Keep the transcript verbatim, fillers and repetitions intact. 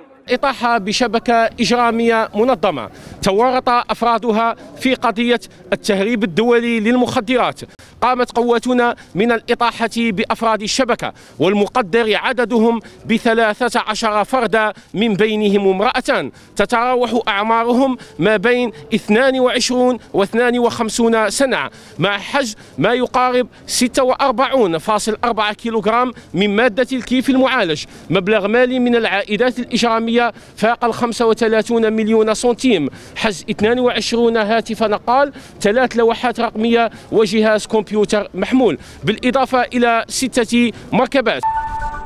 إطاحة بشبكة إجرامية منظمة تورط أفرادها في قضية التهريب الدولي للمخدرات. قامت قواتنا من الإطاحة بأفراد الشبكة والمقدر عددهم بثلاثة عشر فردا، من بينهم امرأتان تتراوح أعمارهم ما بين اثنين وعشرين و اثنين وخمسين سنة، مع حجز ما يقارب ستة وأربعين فاصلة أربعة كيلوغرام من مادة الكيف المعالج. مبلغ مالي من العائدات الإجرامية فاق خمسة وثلاثين مليون سنتيم، حجز اثنين وعشرين هاتف نقال، ثلاث لوحات رقمية وجهاز كمبيوتر محمول، بالإضافة إلى ستة مركبات.